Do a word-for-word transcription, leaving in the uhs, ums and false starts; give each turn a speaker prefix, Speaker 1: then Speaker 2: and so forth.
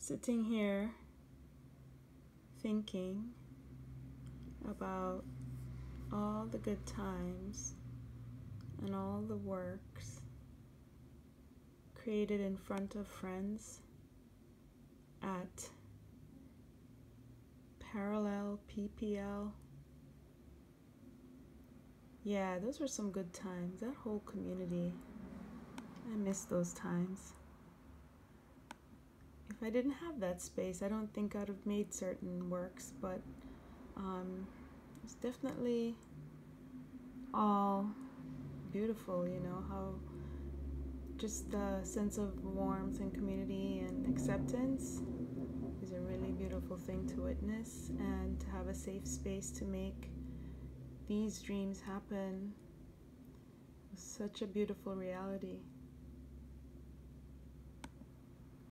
Speaker 1: sitting here thinking about all the good times and all the works created in front of friends at Parallel P P L. Yeah, those were some good times. That whole community, I miss those times. If I didn't have that space, I don't think I'd have made certain works, but um, it's definitely all beautiful, you know, how just the sense of warmth and community and acceptance is a really beautiful thing to witness, and to have a safe space to make these dreams happen was such a beautiful reality.